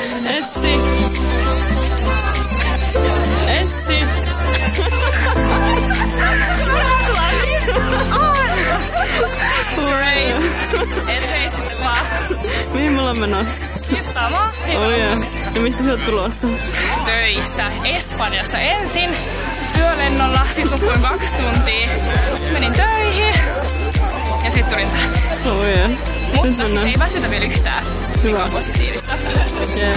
Essi. Essi. Great. Et hei sitten vaan. Mihin me ollaan menossa? Sama. Oh yeah. Ja mistä sä oot tulossa? Töistä. Espanjasta ensin. Työlennolla. Sit nukuin 2 tuntia. Sitten menin töihin. Ja sit tulin tänne. Oh yeah. Mutta siis ei väsytä vielä yhtään. Hyvä. On positiivista. Yeah.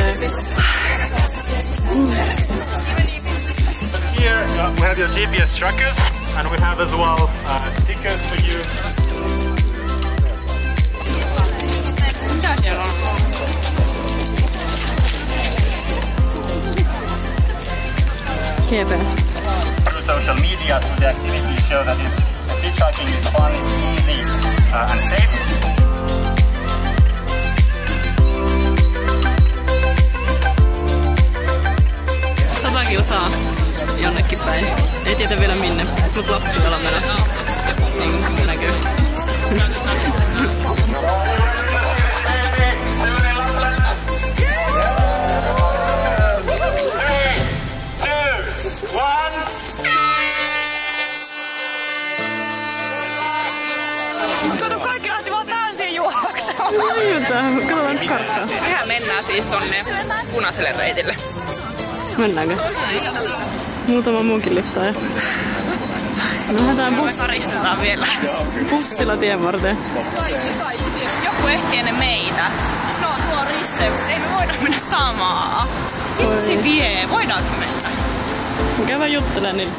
Here we have your GPS trackers and we have as well stickers for you. Mitä siellä on? GPS. Through social media, through the activities, show that hitchhiking is fun, easy and safe. Kilsaa jonnekin päin. Ei tiedä vielä minne, mutta Lappiin ollaan menossa. Niin kuin näkyy. Kato, kaikki lähti vaan täysin juoksemaan. Katsotaan nyt karttaa. Mehän mennään siis tonne punaiselle reitille. Mennäänkö? Muutama muukin liftaaja. Me lähdetään Me karistetaan vielä. bussilla tien varteen. Joku ehti ennen meitä. No tuo risteys. Ei me voida mennä samaa. Vitsi vie. Voidaanko mennä? Käydä juttelemaan niille.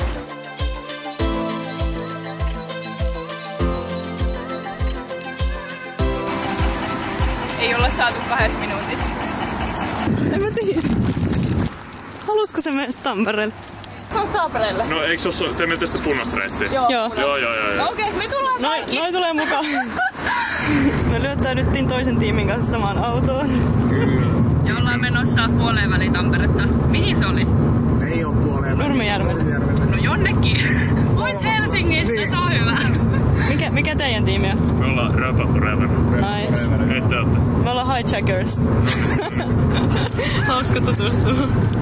Ei olla saatu 2 minuutissa. En mä tiedä. Haluaisiko se mennä Tampereelle? Se on Tampereelle. No eikö se ole, te menette sitä punaista reittiä? Joo. Okei, me tullaan kaikki. Noi tulee mukaan. Me lyöttäydyttiin toisen tiimin kanssa samaan autoon. Ja ollaan menossa puoleen väliin Tamperetta. Mihin se oli? Ei oo puoleen. Nurmijärvelle. No jonnekin. Pois Helsingistä, se on hyvä. Mikä teidän tiimi on? Me ollaan Röpä Forever. Nice. Keitä te ootte? Me ollaan hijackers. Hauska tutustua.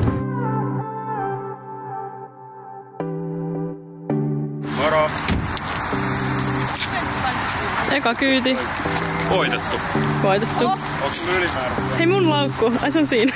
Moro. Eka kyyti. Voitettu. Voitettu. Onks sulla ylimäärä? Hei mun laukku. Ai se on siinä.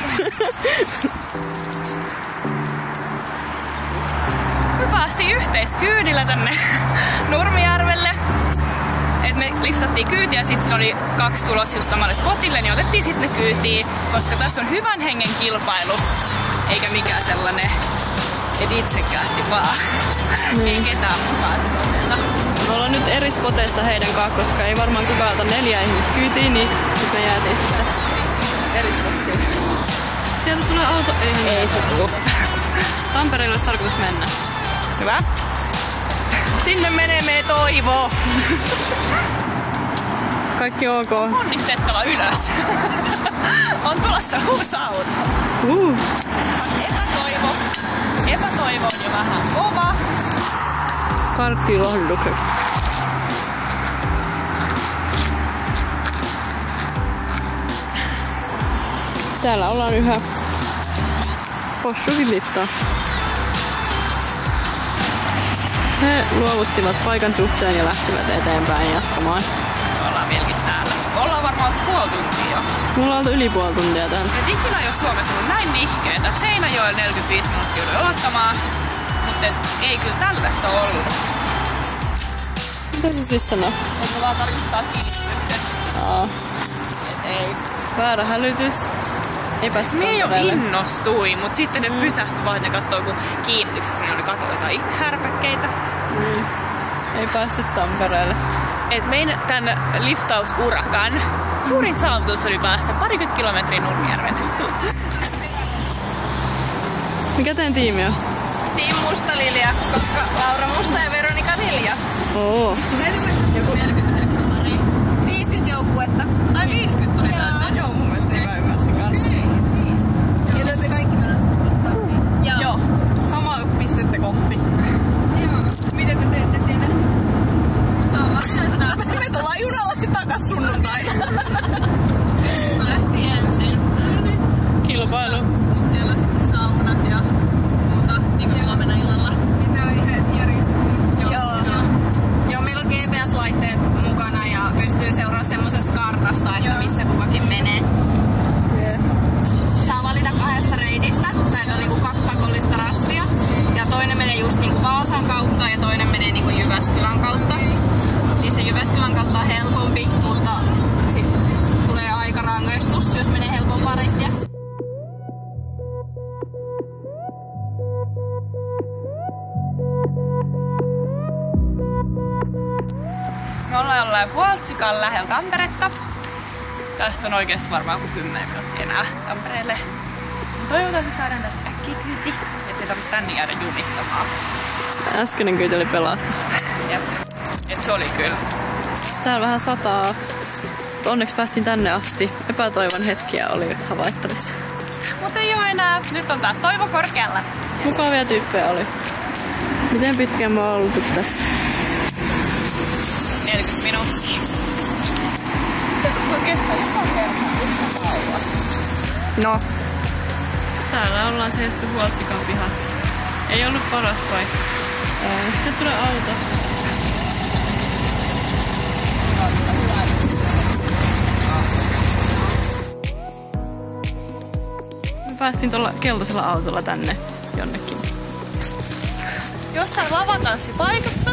Me päästiin yhteiskyydillä tänne Nurmijärvelle. Et me liftattiin kyytiä ja sitten oli 2 tulos just samalle spotille, niin otettiin sitten ne kyytiin, koska tässä on hyvän hengen kilpailu, eikä mikään sellainen, et itsekkäästi vaan. Ei ketään mukaan oteta. Me ollaan nyt eri spoteissa heidän kanssa, koska ei varmaan kukaan ota 4 ihmistä kyytiin, niin sit me jäätiin sitä eri spottiin. Sieltä tulee auto. Ei se tuu. Tampereelle olisi tarkoitus mennä. Hyvä. Sinne menee Toivo. Kaikki ok. Onnistettava ylös. On tulossa uusi auto. Epätoivo on jo vähän kova. Karkkilohdukset. Täällä ollaan yhä. Possukin liftaa. He luovuttivat paikan suhteen ja lähtivät eteenpäin jatkamaan. Me ollaan vieläkin täällä. Me ollaan varmaan puoli tuntia jo. Me ollaan oltu yli puoli tuntia täällä. Et ikinä jos Suomessa on näin nihkeetä, että Seinäjoella 45 minuuttia joudui odottamaan, mutta ei kyllä tällaista ollut. Mitä se siis sanoo? Että vaan tarkoittaa kiinnitykset. Et ei. Väärä hälytys. Ei päästä Me jo Tampereelle. innostui, mutta sitten ne pysähtyi vaan, että ne katsoo, kun kiinnitykset, kun ne oli katsoa jotain härpäkkeitä. Ei päästy Tampereelle. Et meidän tän liftausurakan suurin saavutus oli päästä 20 kilometriä Nurmijärven. Mikä teidän tiimi on? Team Musta Lilja, koska Laura Musta ja Veronika Lilja. Oo. Joku 49 pari. 50 joukkuetta. Ai 50 tuli täältä? Joo, mun mielestä hyvä ymmärsin kanssa. Ja te olette kaikki menossa Finlandiin? Joo. Samaa pistettä kohti. Mitä te teette siinä? Saa vastata. Me tullaan junalla sit takas sunnuntaina. Lähti ensin. Jyväskylän kautta. Niin se Jyväskylän kautta on helpompi, mutta sitten tulee aikarangaistus, jos menee helpompaa reittiä. Me ollaan jollain Vuoltsikan lähellä Tamperetta. Tästä on oikeasti varmaan kuin 10 minuuttia enää Tampereelle. Toivotaan, että saadaan tästä äkkiä kyyti, ettei tarvitse tänne jäädä jumittamaan. Äskeinen kyyti oli pelastus. Jep. Et se oli kyllä. Täällä vähän sataa. Onneksi päästiin tänne asti. Epätoivon hetkiä oli havaittavissa. Mutta ei oo enää. Nyt on taas toivo korkealla. Mukavia tyyppejä oli. Miten pitkään me oon oltu tässä? 40 minuuttia. No. Täällä ollaan seisty Vuoltsikan pihassa. Ei ollut paras paikka. Sieltä tulee auto. Me päästiin tuolla keltaisella autolla tänne jonnekin. Jossain lavatanssipaikassa.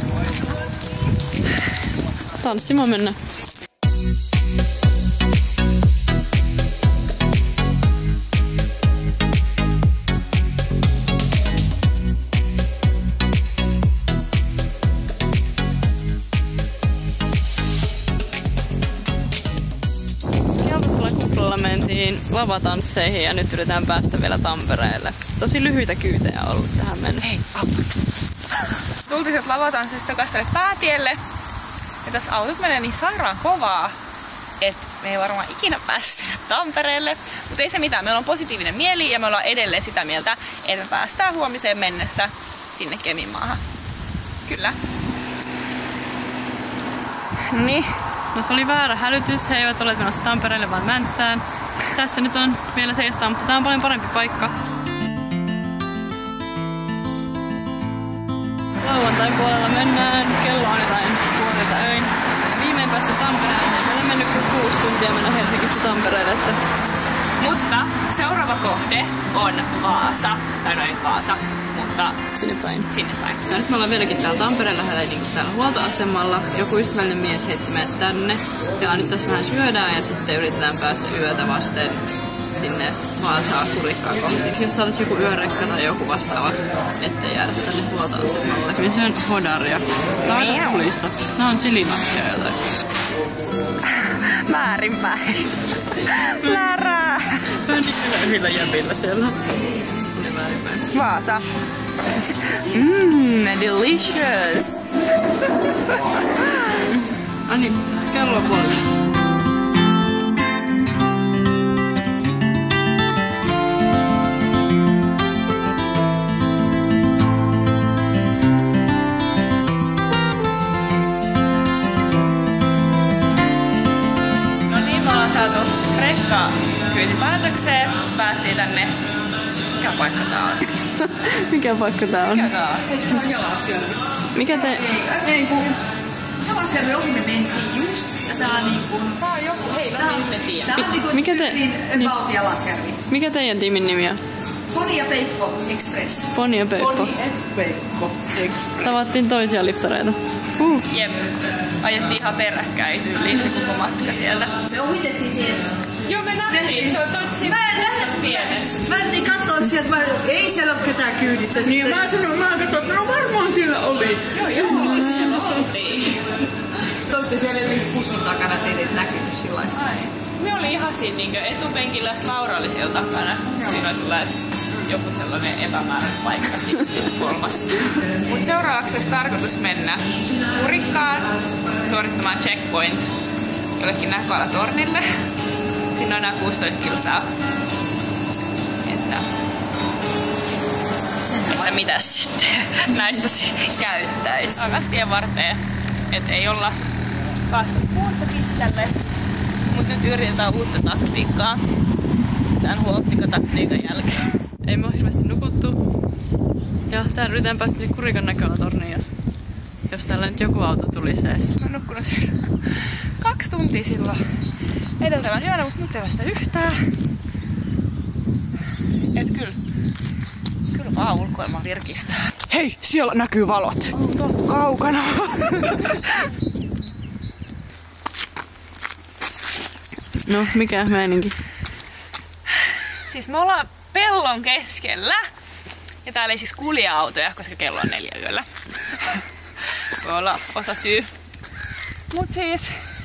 Tanssimaan mennään. Mentiin lavatansseihin ja nyt yritetään päästä vielä Tampereelle. Tosi lyhyitä kyytejä on ollut tähän mennessä. Hei, auto. Tultiin sieltä lavatanssista takaisin tälle päätielle. Ja tässä autot menee niin sairaan kovaa, että me ei varmaan ikinä päästä sinne Tampereelle. Mutta ei se mitään, meillä on positiivinen mieli ja me ollaan edelleen sitä mieltä, että me päästään huomiseen mennessä sinne Keminmaahan. Kyllä. Niin. No se oli väärä hälytys, he eivät ole menossa Tampereelle vaan Mänttään. Tässä nyt on vielä seistaan, mutta tää on paljon parempi paikka. Lauantain puolella mennään, kello on jotain puolilta öin. Ja viimein päästä Tampereelle, meillä on mennyt 6 tuntia mennä Helsingistä Tampereelle. Että... Mutta seuraava kohde on Vaasa, tai noin Vaasa. Mutta sinne päin. Sinne päin. Ja nyt me ollaan vieläkin täällä Tampereen lähellä, niin täällä huoltoasemalla. Joku ystävällinen mies heitti meidät tänne. Ja nyt tässä vähän syödään ja sitten yritetään päästä yötä vasten sinne Vaasaa Kurikkaa kohti. Jos saataisiin joku yörekka tai joku vastaava, ettei jäädä tänne huoltoasemalle. Ja se on hodaria. Taidapulista. Nää on chilimakkia jotain. Väärinpäin. Lärää. Yhdellä jäbillä siellä. Vaasa. Delicious. Ani, kello on puoli. No niin, me ollaan saatu rekka kyyti päätökseen. Päästiin tänne. Mikä paikka tää on? Mikä paikka tää on? Mikä tää on? Eikö tää on Jalasjärvi? Mikä te... Ei kun Jalasjärvi ohi me mentiin just. Ja tää on niinku... Tää on joku, hei, no niin me tiedä. Tää on niinku Mikä te... niin. About Jalasjärvi. Mikä teidän tiimin nimi on? Poni ja Peippo Express. Poni ja Peippo. Poni ja Peippo Express. Tavattiin toisia liftareita. Jep. Ajettiin ihan peräkkäin tyyliin se koko matka sieltä. Me ohitettiin tietä. Joo, me nähtiin. Se on siinä pienessä. Mä en katsoa sieltä, ei siellä ole ketään kyydissä. Niin mä katsoin, että no varmaan siellä oli. Joo, siellä oltiin. Te olette siellä jotenkin puskin takana, teitä ei näkynyt sillä lailla. Me oli ihan siinä niin etupenkillä ja Laura oli siellä takana. Siinä oli sellainen, joku sellainen epämääräinen paikka siinä kolmas. Mut seuraavaksi olisi tarkoitus mennä Kurikkaan suorittamaan checkpoint jollekin Näköalatornille. Siinä on enää 16 kilsaa. Että... Vai mitä sitten näistä käyttäis? Takas tien varteen, et ei olla päästy puolta pitkälle. Mut nyt yritetään uutta taktiikkaa tän Vuoltsikka-taktiikan jälkeen. Ei me ole hirveästi nukuttu. Ja täällä yritetään päästä Kurikan Näköalatorniin, jos täällä nyt joku auto tulisi edes. Mä oon nukkunut siis 2 tuntia silloin edeltävän yönä, mut nyt ei vasta yhtään. Et kyllä ulkoilma virkistää. Hei, siellä näkyy valot. Kaukana. No, mikä meininki? Siis me ollaan pellon keskellä. Ja täällä ei siis kulje-autoja, koska kello on 4 yöllä. Voi olla osa syy. Mut siis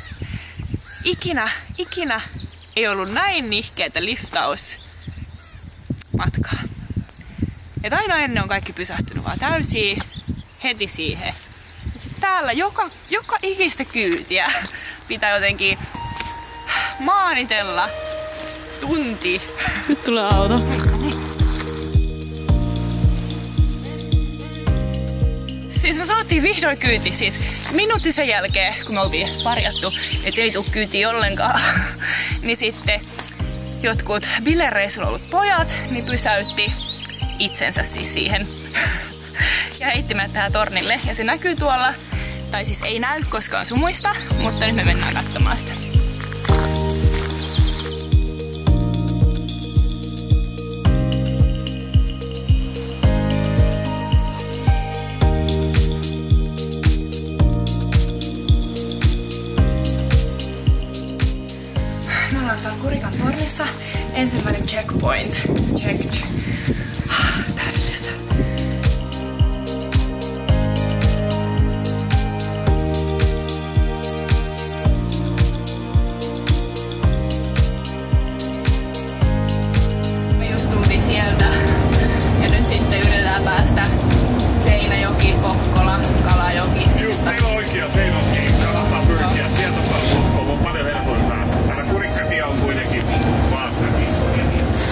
ikinä ei ollut näin nihkeetä liftausmatkaa. Et aina ennen on kaikki pysähtynyt vaan täysiä heti siihen. Ja sit täällä joka ikistä kyytiä pitää jotenkin maanitella tunti. Nyt tulee auto. Siis me saatiin vihdoin kyyti, siis minuutti sen jälkeen, kun me oltiin parjattu, että ei tuu kyytiä ollenkaan. Niin sitten jotkut bilereissulla ollut pojat niin pysäytti itsensä siis siihen ja heittimään tähän tornille. Ja se näkyy tuolla, tai siis ei näy koskaan sumuista, mutta nyt me mennään katsomaan sitä. Me ollaan täällä Kurikan tornissa. Ensimmäinen checkpoint. Checked. Täydellistä. Me just tultiin sieltä ja nyt sitten yritetään päästä Seinäjoki, Kokkola, Kalajoki. Just teillä on oikea Seinäjoki. Kannattaa pyrkiä. Sieltä on paljon helpoin päästä. Täällä Kurikkatie on kuitenkin Vaasakin isoja.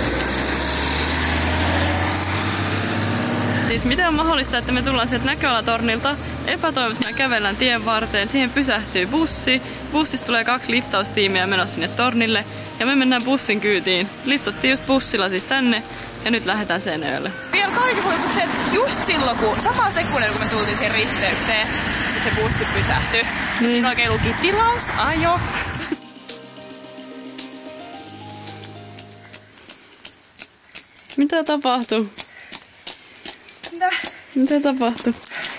Siis miten on mahdollista, että me tullaan sieltä näköalatornilta, epätoivoisena kävellään tien varteen, siihen pysähtyy bussi, bussista tulee 2 liftaustiimiä menossa sinne tornille ja me mennään bussin kyytiin. Liftattiin just bussilla siis tänne ja nyt lähdetään Seinäjoelle. Vielä kaikenpuolisuukseen just silloin, kun samaan sekunnilla kun me tultiin siihen risteykseen, niin se bussi pysähtyi. Ja siinä oikein luki tilaus, ajo. Mitä tapahtuu? Mitä tapahtuu?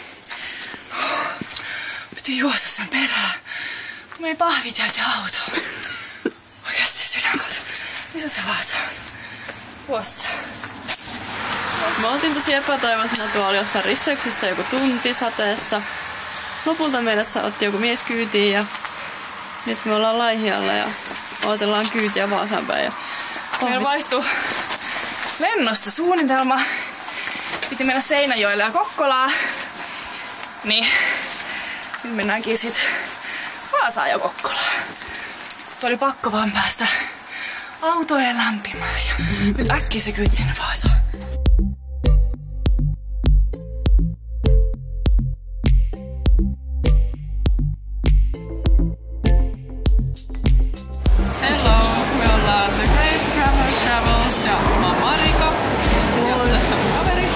Piti juosta sen perään, kun me ei pahvit jäi se auto. Oikeasti sydän kanssa. Missä se vaasa on? Tuossa. Me oltiin tosi epätoivoisena tuolla jossain risteyksessä joku tunti sateessa. Lopulta meille otti joku mies kyytiin ja nyt me ollaan Laihialla ja odotellaan kyytiä Vaasaan päin. Ja meillä vaihtui lennosta suunnitelma. Piti mennä Seinäjoelle ja Kokkolaan. Niin nyt mennäänkin sit Vaasaan ja Kokkolaan. Tuo oli pakko vaan päästä autojen lämpimään ja nyt äkkiä se kyyti sinne Vaasaan. Hello, me ollaan The Great Travel Travels ja mä oon Marika. Ja tässä on mun kaveri.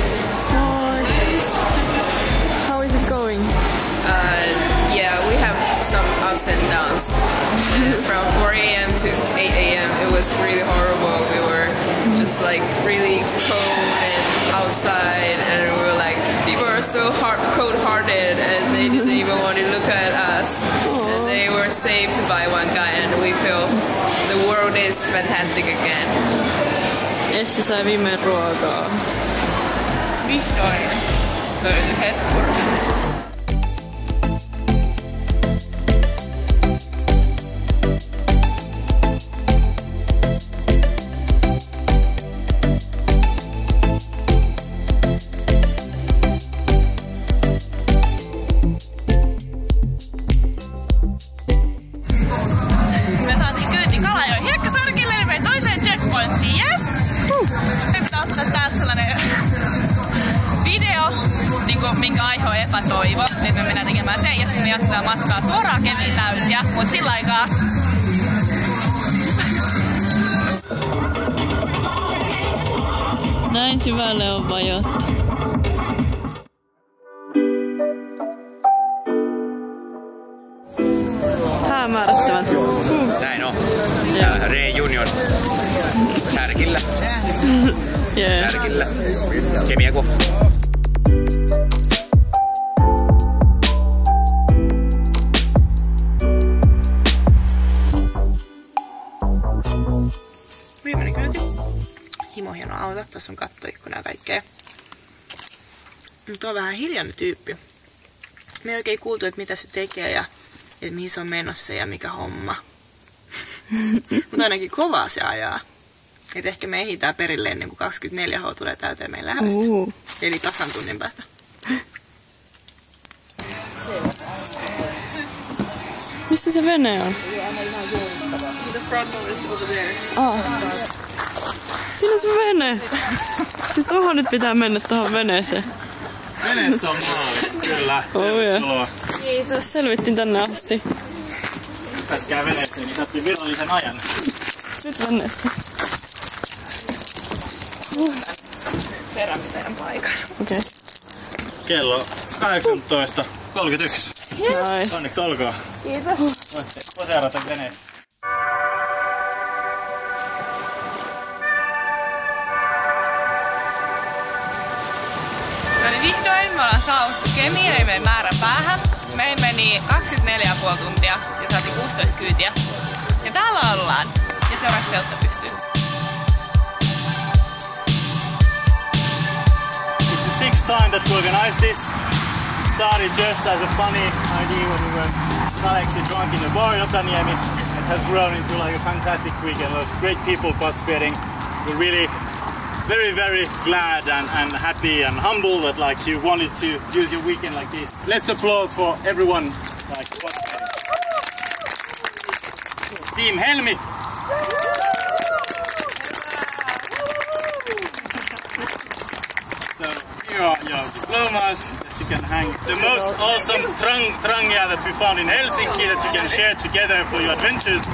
How is it going? Yeah, we have some ups and downs. From 4 a.m. to 8 a.m. it was really horrible. We were just like really cold and outside and we were like, people are so cold-hearted and they didn't even want to look at us. And they were saved by one guy and we feel the world is fantastic again. Essi sai viimein ruokaa. Vihdoin löytyi Hesburg. Me saatiin kyyti Kalajoen Hiekkasarkille, eli meni toiseen checkpointtiin. Yes! Nyt pitää ottaa täältä sellainen video, minkä aihe on epätoivo. Nyt me mennään tekemään sen ja sitten me jatketaan matkaa suoraan Kemiin täysiä. Mut sillä aikaa Näin syvälle on vajottu. Hämärtävän. Näin on. Täällä Reunion särkillä. Särkillä. Kemiako. Viimeinen kyyti. Himo hieno auto. Tässä on kattoikkuna ja kaikkea. Mutta on vähän hiljainen tyyppi. Me ei oikein kuultu, että mitä se tekee ja että mihin se on menossa ja mikä homma. Mutta ainakin kovaa se ajaa. Et ehkä me ehditään perille ennen kuin 24H tulee täyteen meidän lähdöstä. Eli tasan tunnin päästä. Mistä se vene on? The front one is over there. Siinä on se vene. Siis tuohon nyt pitää mennä tuohon veneeseen. Veneessä on maali, kyllä. Yeah. Kiitos. Selvittiin tänne asti. Pätkää veneeseen, niin saatiin virallisen ajan. Nyt veneessä. Teidän paikan. Okei. Kello 18:31. Nice. Onneksi olkoon. Kiitos. Voitte poseerata veneessä. No niin vihdoin me ollaan saavuttu Kemiin, eli meidän määrän päähän. Meillä meni 24,5 tuntia ja saatiin 16 kyytiä. Ja täällä ollaan. Ja seuraavaksi teltta pystyy. It's the sixth time that we organize this. It started just as a funny idea when we were actually drunk in a bar in Otaniemi. It has grown into like a fantastic weekend of great people participating. We're really very glad and happy and humble that like you wanted to use your weekend like this. Let's applause for everyone like participating. Team Helmi. So here are your diplomas that you can hang. The most awesome trangia that we found in Helsinki that you can share together for your adventures.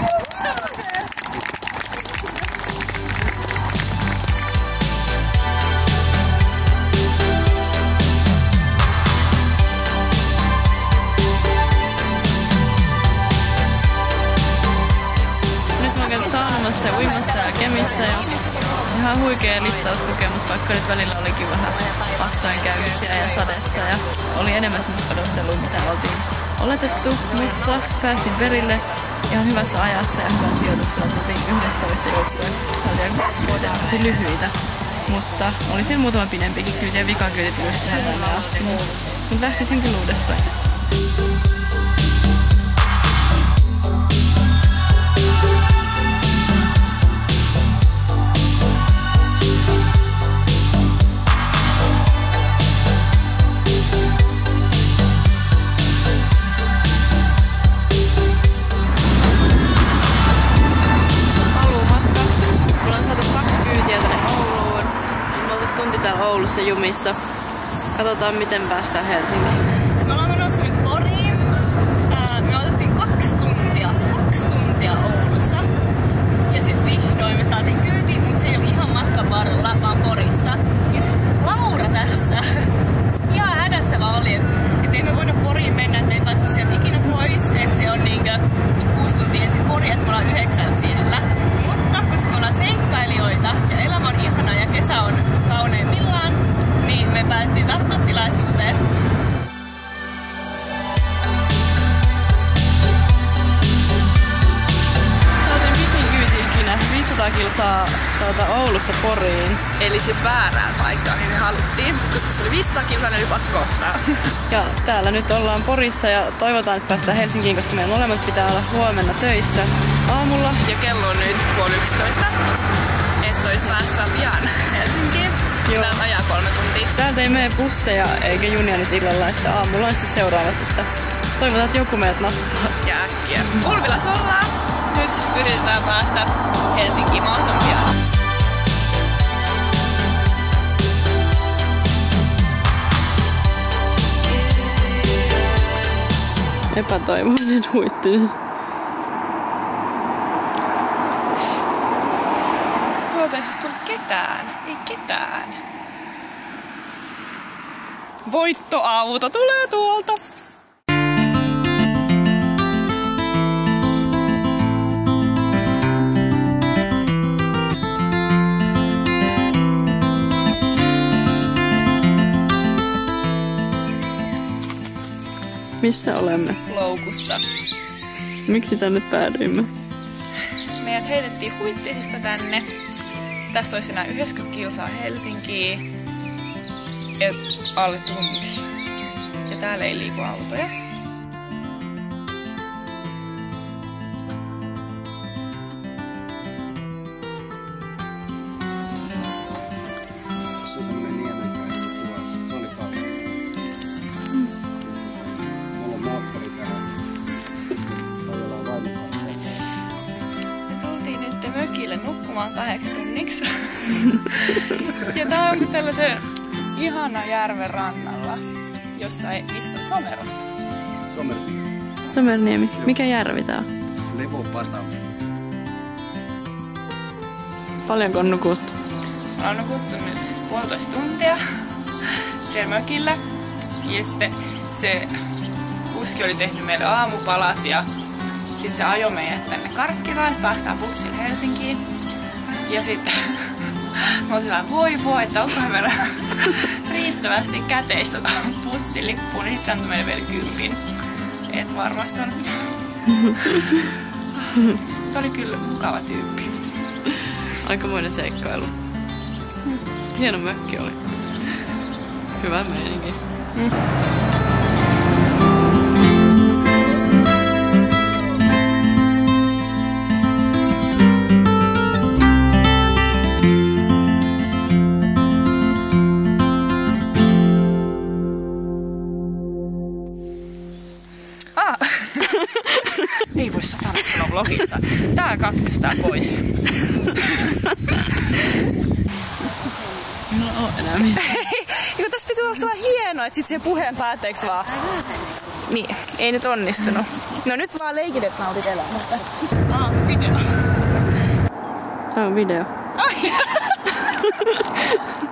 Saunomassa ja uimassa ja Kemissä ja ihan huikea littauskokemus, vaikka nyt välillä olikin vähän vastoinkäymisiä ja sadetta ja oli enemmän semmoista odottelua, mitä oltiin oletettu, mutta päästiin perille ihan hyvässä ajassa ja hyvällä sijoituksella. Tultiin 11 joukkueen. Saatiin tosi lyhyitä, mutta oli siellä muutama pidempikin kyyti ja vikakyyti tuli tähän tänne asti, mutta lähtisin kyllä uudestaan. Oulussa jumissa. Katsotaan miten päästään Helsinkiin. Me ollaan menossa nyt Poriin. Me otettiin 2 tuntia Oulussa. Ja sit vihdoin me saatiin kyytiin, mutta se ei ole ihan matkan varrella, vaan Porissa. Ja sit Laura tässä ihan hädässä vaan oli, että ei me voida Poriin mennä, että ei päästä sieltä ikinä pois. Että se on niinkö 6 tuntia ensin Pori ja me ollaan 9 siellä. Mutta koska me ollaan seikkailijoita ja elämä on ihanaa ja kesä on kauneimmillaan, niin me päätettiin tarttua tilaisuuteen. Saatiin pisin kyyti ikinä 500 kilsaa Oulusta Poriin. Eli siis väärään paikkaan, niin me haluttiin, koska se oli 500 kilsaa, niin oli pakko ottaa. Ja täällä nyt ollaan Porissa ja toivotaan, että päästään Helsinkiin, koska meidän molemmat pitää olla huomenna töissä aamulla. Ja kello on nyt 10:30, että olisi päästä pian Helsinkiin. Joo. Täältä ajaa 3 tuntia. Täältä ei mene busseja eikä junia nyt illalla, että aamulla on sitten seuraavat, että toivotaan, että joku meidät nappaa. Ja äkkiä. Ulvilas ollaan. Nyt yritetään päästä Helsinkiin mahdollisimman pian. Epätoivoinen huitti. Tuolta ei siis tullut ketään. Ei ketään. Voittoauto tulee tuolta. Missä olemme? Loukussa. Miksi tänne päädyimme? Meidät heitettiin Huittisista tänne. Tästä olisi enää 90 kilsaa Helsinkiin. Et alle tunti. Ja täällä ei liiku autoja. Mökille nukkumaan 8 tunniksi. Ja tää on tällaisen ihana järven rannalla, jossa istun Somerossa. Somerniemi. Mikä järvi tää on? Levopata. Paljonko on nukuttu? Mä oon nukuttu nyt 1,5 tuntia siellä mökillä. Ja sitten se kuski oli tehnyt meille aamupalat ja sitten se ajoi meidät tänne Karkkilaan, että päästään bussilla Helsinkiin. Ja sitten mä olin sillä voi, että onkohan meillä riittävästi käteistä bussilippuun, niin sitten se antoi meille vielä 10. Et varmasti on. Tämä oli kyllä mukava tyyppi. Aikamoinen seikkailu. Hieno mökki oli. Hyvä meininki. Ei voi sanoa vlogissa. Tää katkestaan pois. Minulla on enää mitään. Eikö tässä pitää olla hienoa, että sit siihen puheen päätteeksi vaan. Niin, ei nyt onnistunut. No nyt vaan leikit, että nautit elämästä. Video. Tää on video. Ai.